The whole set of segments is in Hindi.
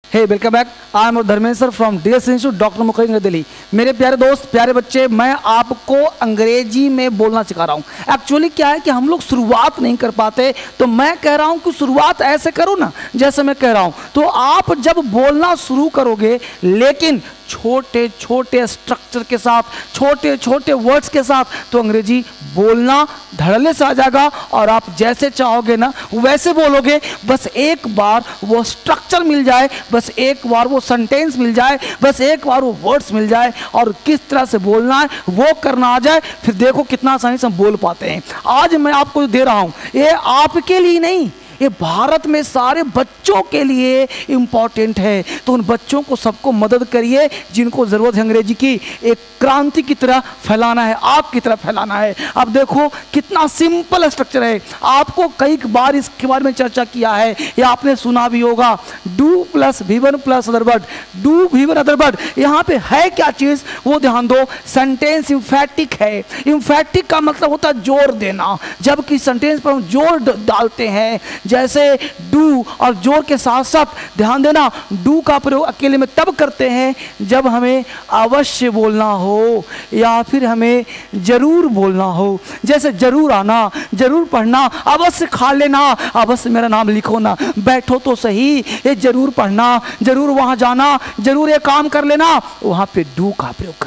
Hey welcome back. I am Dharmendra from DS institute doctor Mukherjee Delhi. मेरे प्यारे दोस्त, प्यारे बच्चे, मैं आपको अंग्रेजी में बोलना सिखा रहा हूँ। एक्चुअली क्या है कि हम लोग शुरुआत नहीं कर पाते, तो मैं कह रहा हूँ कि शुरुआत ऐसे करो ना जैसे मैं कह रहा हूँ। तो आप जब बोलना शुरू करोगे, लेकिन छोटे छोटे स्ट्रक्चर के साथ, छोटे छोटे वर्ड्स के साथ, तो अंग्रेजी बोलना धड़ल्ले से आ जाएगा और आप जैसे चाहोगे ना वैसे बोलोगे। बस एक बार वो स्ट्रक्चर मिल जाए, बस एक बार वो सेंटेंस मिल जाए, बस एक बार वो वर्ड्स मिल जाए और किस तरह से बोलना है वो करना आ जाए, फिर देखो कितना आसानी से हम बोल पाते हैं। आज मैं आपको दे रहा हूँ, ये आपके लिए नहीं, ये भारत में सारे बच्चों के लिए इम्पॉर्टेंट है। तो उन बच्चों को सबको मदद करिए जिनको ज़रूरत है अंग्रेजी की। एक क्रांति की तरह फैलाना है, आग की तरह फैलाना है। अब देखो कितना सिंपल स्ट्रक्चर है। आपको कई बार इसके बारे में चर्चा किया है या आपने सुना भी होगा, do plus V1 plus other word, do V1 other word. यहाँ पे है क्या चीज़ वो ध्यान दो। सेंटेंस इम्फैटिक है। इम्फैटिक का मतलब होता है जोर देना। जबकि सेंटेंस पर हम जोर डालते हैं, जैसे डू और जोर के साथ साथ ध्यान देना, डू का प्रयोग अकेले में तब करते हैं जब हमें अवश्य बोलना हो या फिर हमें जरूर बोलना हो। जैसे जरूर आना, जरूर पढ़ना, अवश्य खा लेना, अवश्य मेरा नाम लिखो ना, बैठो तो सही, ये जरूर पढ़ना, जरूर वहां जाना, जरूर ये काम कर लेना, वहां पे डू का प्रयोग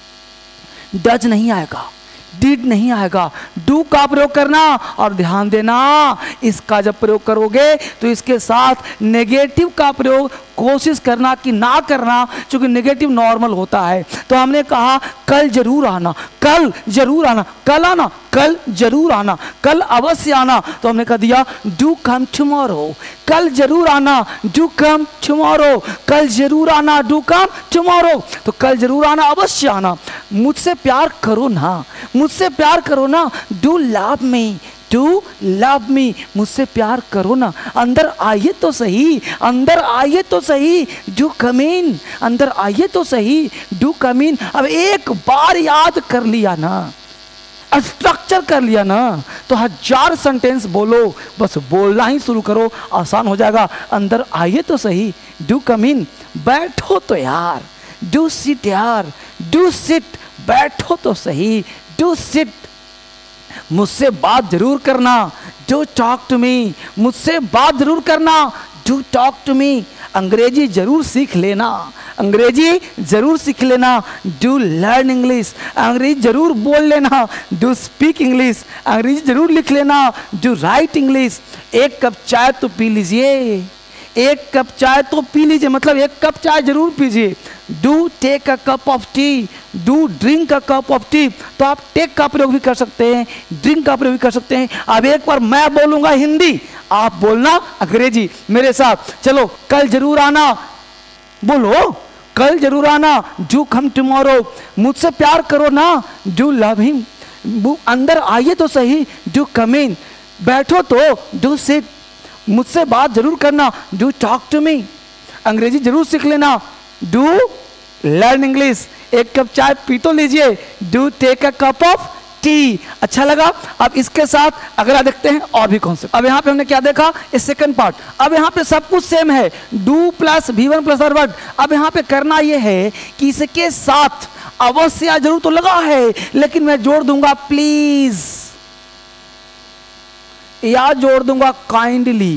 करना। डज नहीं आएगा, डिड नहीं आएगा, डू का प्रयोग करना। और ध्यान देना, इसका जब प्रयोग करोगे तो इसके साथ नेगेटिव का प्रयोग कोशिश करना कि ना करना, क्योंकि नेगेटिव नॉर्मल होता है। तो हमने कहा कल जरूर आना, कल जरूर आना, कल आना, कल जरूर आना, कल अवश्य आना, तो हमने कह दिया डू कम टुमारो। कल जरूर आना, डू कम टुमारो, कल जरूर आना, डू कम टुमारो। तो कल जरूर आना, अवश्य आना। मुझसे प्यार करो ना, मुझसे प्यार करो ना, do love me, do love me, मुझसे प्यार करो ना। अंदर आइए तो सही, अंदर आइए तो सही, डू कम इन, अंदर आइए तो सही, डू कम इन। अब एक बार याद कर लिया ना, स्ट्रक्चर कर लिया ना, तो 1000 सेंटेंस बोलो, बस बोलना ही शुरू करो, आसान हो जाएगा। अंदर आइए तो सही, डू कम इन, बैठो तो यार, डू सिट यार, डू सिट, बैठो तो सही, डू सिट। मुझसे बात जरूर करना, डू टॉक टू मी, मुझसे बात जरूर करना, डू टॉक टू मी। अंग्रेजी जरूर सीख लेना, अंग्रेजी जरूर सीख लेना, डू लर्न इंग्लिश, अंग्रेजी जरूर बोल लेना, डू स्पीक इंग्लिश, अंग्रेजी जरूर लिख लेना, डू राइट इंग्लिश। एक कप चाय तो पी लीजिए, एक कप चाय तो पी लीजिए, मतलब एक कप चाय जरूर पीजिए। Do take a cup of tea, do drink a cup of tea. तो आप टेक का प्रयोग भी कर सकते हैं, ड्रिंक का प्रयोग भी कर सकते हैं। अब एक बार मैं बोलूंगा हिंदी, आप बोलना अंग्रेजी मेरे साथ। चलो, कल जरूर आना, बोलो कल जरूर आना, डू कम टुमारो। मुझसे प्यार करो ना, डू लव हिम, अंदर आइए तो सही, डू कम इन, बैठो तो डू सिट, मुझसे बात जरूर करना, डू टॉक टू मी, अंग्रेजी जरूर सीख लेना, डू लर्न इंग्लिश, एक कप चाय पी तो लीजिए, do take a cup of tea. अच्छा लगा। अब इसके साथ अगला देखते हैं और भी कॉन्सेप्ट। अब यहाँ पे हमने क्या देखा, इस सेकंड पार्ट। अब यहाँ पे सब कुछ सेम है, do plus V1 plus other word. अब यहाँ पे करना ये है कि इसके साथ अवश्य जरूर तो लगा है, लेकिन मैं जोड़ दूंगा प्लीज, या जोड़ दूंगा काइंडली।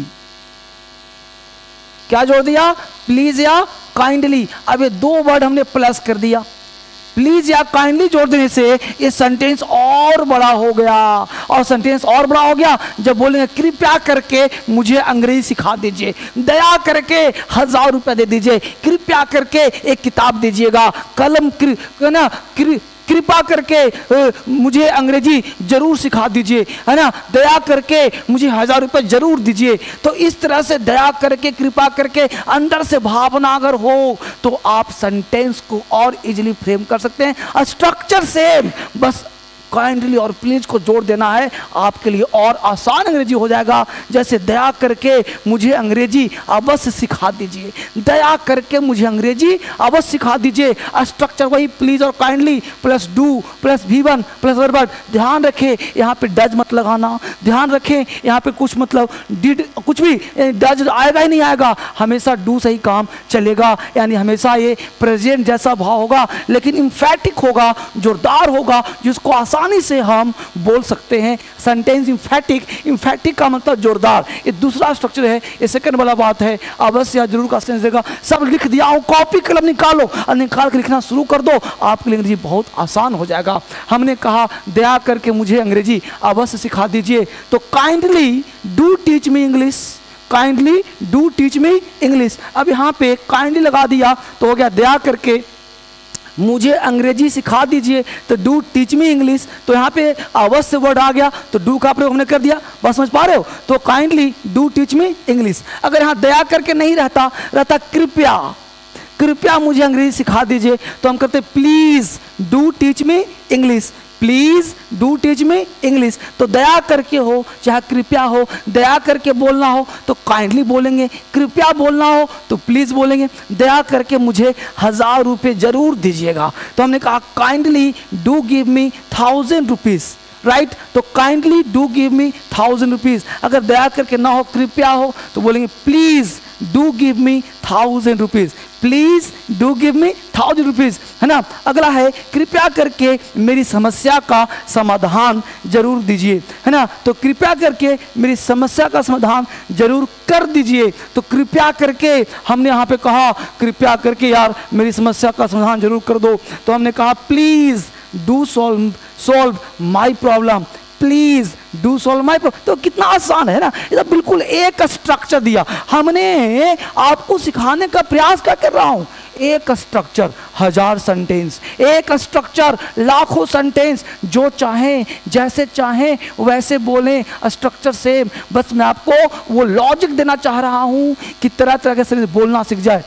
क्या जोड़ दिया, प्लीज या काइंडली। अब ये दो वर्ड हमने प्लस कर दिया, प्लीज या काइंडली जोड़ देने से ये सेंटेंस और बड़ा हो गया। और सेंटेंस और बड़ा हो गया जब बोलेंगे कृपया करके मुझे अंग्रेजी सिखा दीजिए, दया करके 1000 रुपया दे दीजिए, कृपया करके एक किताब दीजिएगा, कलम है ना, कृपा करके मुझे अंग्रेजी जरूर सिखा दीजिए, है ना, दया करके मुझे 1000 रुपये जरूर दीजिए। तो इस तरह से दया करके, कृपा करके, अंदर से भावना अगर हो तो आप सेंटेंस को और इजीली फ्रेम कर सकते हैं। स्ट्रक्चर सेम, बस काइंडली और प्लीज को जोड़ देना है, आपके लिए और आसान अंग्रेजी हो जाएगा। जैसे दया करके मुझे अंग्रेजी अवश्य सिखा दीजिए, दया करके मुझे अंग्रेजी अवश्य सिखा दीजिए। स्ट्रक्चर वही प्लीज और kindly plus do plus V1 plus other word. ध्यान रखें यहाँ पे डज मत लगाना, ध्यान रखें, यहाँ पे कुछ मतलब डिड कुछ भी डज आएगा ही नहीं आएगा, हमेशा डू से ही काम चलेगा, यानी हमेशा ये प्रेजेंट जैसा भाव होगा, लेकिन इम्फैटिक होगा, जोरदार होगा, जिसको आसानी से हम बोल सकते हैं। सेंटेंस इम्फैटिक, इम्फैटिक का मतलब जोरदार, ये दूसरा स्ट्रक्चर है, ये सेकंड वाला बात है। अवश्य या जरूर का सेंस देगा। सब लिख दिया हूँ, कॉपी कलम निकालो और निकाल के लिखना शुरू कर दो, आपके लिए अंग्रेजी बहुत आसान हो जाएगा। हमने कहा दया करके मुझे अंग्रेजी अवश्य सिखा दीजिए, तो kindly do teach me English, kindly do teach me English. अब यहाँ पे काइंडली लगा दिया तो हो गया दया करके मुझे अंग्रेजी सिखा दीजिए, तो डू टीच मी इंग्लिश, तो यहाँ पे अवश्य वर्ड आ गया, तो डू का प्रयोग हमने कर दिया। बस समझ पा रहे हो? तो kindly do teach me English. अगर यहाँ दया करके नहीं रहता, रहता कृपया, कृपया मुझे अंग्रेजी सिखा दीजिए, तो हम करते please do teach me English, please do teach me English. तो दया करके हो चाहे कृपया हो, दया करके बोलना हो तो काइंडली बोलेंगे, कृपया बोलना हो तो प्लीज बोलेंगे। दया करके मुझे 1000 रुपये जरूर दीजिएगा, तो हमने कहा kindly do give me 1000 rupees, right. तो kindly do give me 1000 rupees. अगर दया करके ना हो, कृपया हो, तो बोलेंगे please do give me 1000 rupees, please do give me 1000 rupees, है ना। अगला है कृपया करके मेरी समस्या का समाधान जरूर दीजिए, है ना। तो कृपया करके मेरी समस्या का समाधान जरूर कर दीजिए। तो कृपया करके हमने यहाँ पे कहा कृपया करके यार मेरी समस्या का समाधान जरूर कर दो, तो हमने कहा please do solve my problem, please do solve my problem. तो कितना आसान है ना, ये बिल्कुल एक स्ट्रक्चर दिया हमने, आपको सिखाने का प्रयास क्या कर रहा हूं, एक स्ट्रक्चर 1000 सेंटेंस, एक स्ट्रक्चर लाखों सेंटेंस, जो चाहें जैसे चाहें वैसे बोलें, स्ट्रक्चर सेम। बस मैं आपको वो लॉजिक देना चाह रहा हूं कि तरह तरह के बोलना सीख जाए।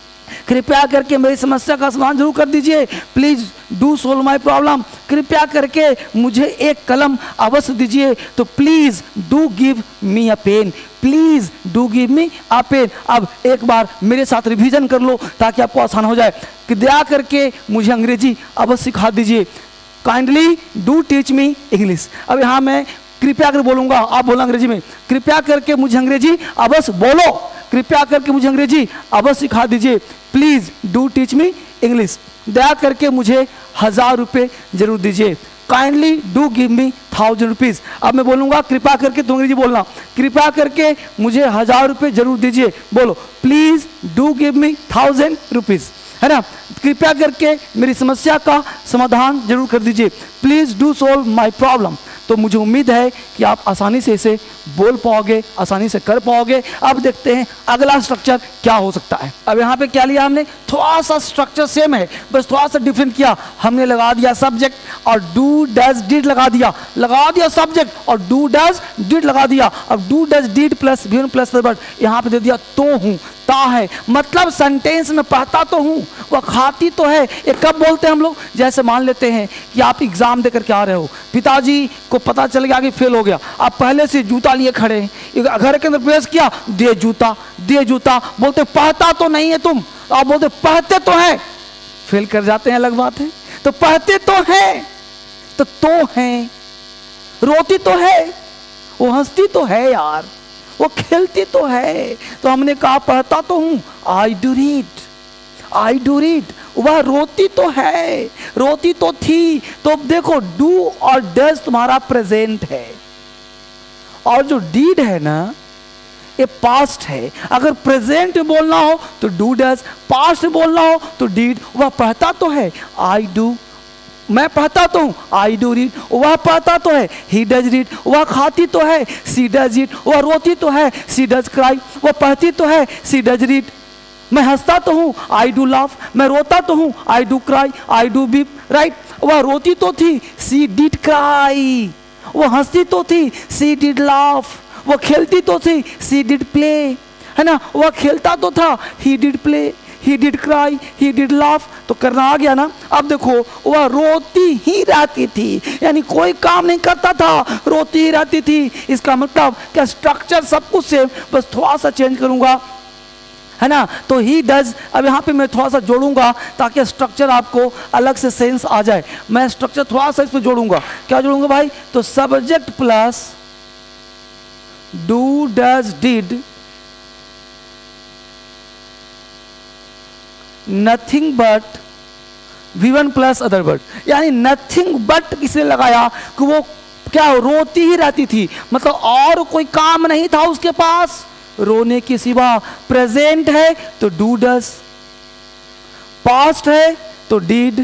कृपया करके मेरी समस्या का समाधान जरूर कर दीजिए, please do solve my problem. कृपया करके मुझे एक कलम अवश्य दीजिए, तो please do give me a pen, please do give me a pen. अब एक बार मेरे साथ रिवीजन कर लो ताकि आपको आसान हो जाए। कृपया करके मुझे अंग्रेजी अवश्य सिखा दीजिए, kindly do teach me English. अब यहाँ मैं कृपया कर बोलूंगा, आप बोलो अंग्रेजी में, कृपया करके मुझे अंग्रेजी अवश्य बोलो, कृपया करके मुझे अंग्रेजी अवश्य सिखा दीजिए, please do teach me English. दया करके मुझे 1000 रुपये जरूर दीजिए, kindly do give me 1000 rupees. अब मैं बोलूंगा कृपया करके, तुम अंग्रेजी बोलना, कृपया करके मुझे 1000 रुपये जरूर दीजिए, बोलो please do give me 1000 rupees, है ना। कृपया करके मेरी समस्या का समाधान जरूर कर दीजिए, please do solve my problem. तो मुझे उम्मीद है कि आप आसानी से इसे बोल पाओगे, आसानी से कर पाओगे। अब देखते हैं अगला स्ट्रक्चर क्या हो सकता है। अब यहाँ पे क्या लिया हमने, थोड़ा सा स्ट्रक्चर सेम है, बस थोड़ा सा डिफरेंट किया। हमने लगा दिया सब्जेक्ट और डू डज डिड लगा दिया सब्जेक्ट और डू डज डिड लगा दिया। अब do does did plus V plus verb, यहाँ पे दे दिया तो हूँ, ता है, मतलब सेंटेंस में पढ़ता तो हूँ, वह खाती तो है। ये कब बोलते हैं हम लोग, जैसे मान लेते हैं कि आप एग्जाम देकर के आ रहे हो, पिताजी को पता चल गया कि फेल हो गया, आप पहले से जूता लिए खड़े हैं, घर के अंदर प्रवेश किया, दे जूता, बोलते पढ़ता तो नहीं है तुम, आप बोलते पढ़ते तो है, फेल कर जाते हैं, अलग बात है। तो पढ़ते तो है, तो है, रोती तो है, वो हंसती तो है यार, वो खेलती तो है। तो हमने कहा पढ़ता तो हूं, आई डू रीड, वह रोती तो है, रोती तो थी। तो देखो डू और डज तुम्हारा प्रेजेंट है, और जो डीड है ना ये पास्ट है। अगर प्रेजेंट बोलना हो तो डू डज, पास्ट बोलना हो तो डीड। वह पढ़ता तो है, आई डू, मैं पढ़ता तो हूँ, आई डू रीड, वह पढ़ता तो है, ही डज रीड, वह खाती तो है, सी डज ईट, वह रोती तो है, सी डज क्राई, वह पढ़ती तो है, सी डज रीड, मैं हंसता तो हूँ, आई डू लाफ, मैं रोता तो हूँ, I do cry, I do weep, right. वह रोती तो थी, सी डिड क्राई, वह हंसती तो थी, सी डिड लाफ, वह खेलती तो थी, सी डिड प्ले, है ना। वह खेलता तो था, he did play, he did cry, he did laugh. तो करना आ गया ना। अब देखो वह रोती ही रहती थी, यानी कोई काम नहीं करता था, रोती ही रहती थी। इसका मतलब क्या, स्ट्रक्चर सब कुछ सेम, बस थोड़ा सा चेंज करूंगा, है ना। तो ही डज, अब यहाँ पे मैं थोड़ा सा जोड़ूंगा ताकि स्ट्रक्चर आपको अलग से सेंस आ जाए। मैं स्ट्रक्चर थोड़ा सा इस पर जोड़ूंगा, क्या जोड़ूंगा भाई, तो subject plus do does did nothing but V1 plus other word, यानी नथिंग बट किसने लगाया कि वो क्या रोती ही रहती थी, मतलब और कोई काम नहीं था उसके पास रोने के सिवा। प्रेजेंट है तो डू डज, पास्ट है तो डिड।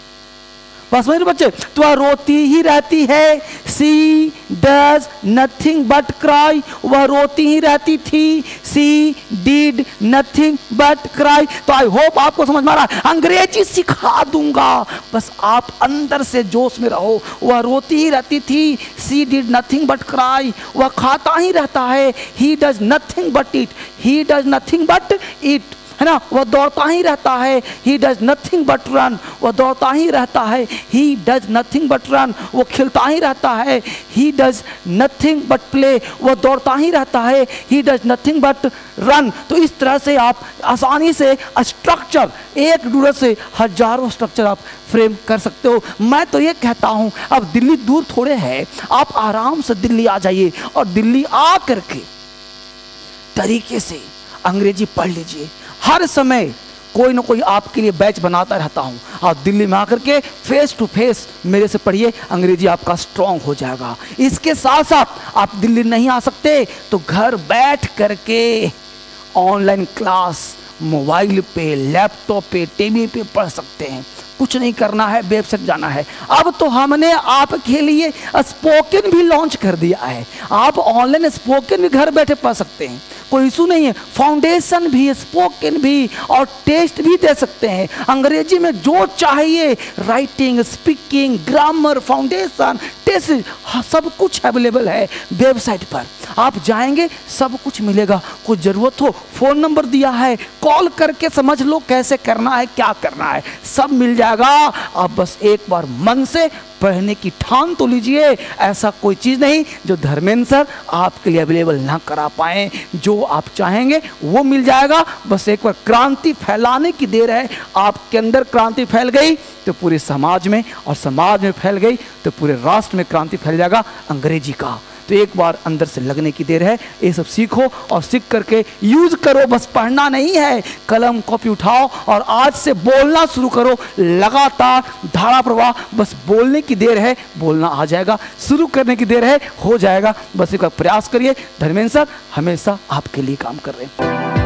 बस समझ रहे बच्चे, तो वह रोती ही रहती है, she does nothing but cry, वह रोती ही रहती थी, she did nothing but cry. तो आई होप आपको समझ में आ रहा है। अंग्रेजी सिखा दूंगा, बस आप अंदर से जोश में रहो। वह रोती ही रहती थी, she did nothing but cry, वह खाता ही रहता है, he does nothing but eat, he does nothing but eat, है ना। वह दौड़ता ही रहता है, he does nothing but run, वह दौड़ता ही रहता है, he does nothing but run, वो खेलता ही रहता है, he does nothing but play, वह दौड़ता ही रहता है, he does nothing but run. तो इस तरह से आप आसानी से स्ट्रक्चर, एक डूडल से हजारों स्ट्रक्चर आप फ्रेम कर सकते हो। मैं तो ये कहता हूँ, अब दिल्ली दूर थोड़े है, आप आराम से दिल्ली आ जाइए और दिल्ली आ करके तरीके से अंग्रेजी पढ़ लीजिए। हर समय कोई ना कोई आपके लिए बैच बनाता रहता हूँ। आप दिल्ली में आकर के फेस टू फेस मेरे से पढ़िए, अंग्रेजी आपका स्ट्रांग हो जाएगा। इसके साथ साथ आप दिल्ली नहीं आ सकते तो घर बैठ करके ऑनलाइन क्लास मोबाइल पे, लैपटॉप पे, टीवी पे पढ़ सकते हैं। कुछ नहीं करना है, वेबसाइट जाना है। अब तो हमने आपके लिए स्पोकन भी लॉन्च कर दिया है, आप ऑनलाइन स्पोकन भी घर बैठे पढ़ सकते हैं, कोई इशू नहीं है। फाउंडेशन भी, स्पोकन भी और टेस्ट भी दे सकते हैं। अंग्रेजी में जो चाहिए, writing, speaking, grammar, foundation, test, सब कुछ अवेलेबल है वेबसाइट पर। आप जाएंगे सब कुछ मिलेगा। कोई ज़रूरत हो, फ़ोन नंबर दिया है, कॉल करके समझ लो कैसे करना है, क्या करना है, सब मिल जाएगा। आप बस एक बार मन से पढ़ने की ठान तो लीजिए। ऐसा कोई चीज़ नहीं जो धर्मेंद्र सर आपके लिए अवेलेबल ना करा पाएँ। जो आप चाहेंगे वो मिल जाएगा। बस एक बार क्रांति फैलाने की देर है। आपके अंदर क्रांति फैल गई तो पूरे समाज में, और समाज में फैल गई तो पूरे राष्ट्र में क्रांति फैल जाएगा अंग्रेजी का। तो एक बार अंदर से लगने की देर है। ये सब सीखो और सीख करके यूज करो। बस पढ़ना नहीं है, कलम कॉपी उठाओ और आज से बोलना शुरू करो। लगातार धारा प्रवाह, बस बोलने की देर है, बोलना आ जाएगा। शुरू करने की देर है, हो जाएगा। बस एक बार प्रयास करिए। धर्मेंद्र सर हमेशा आपके लिए काम कर रहे हैं।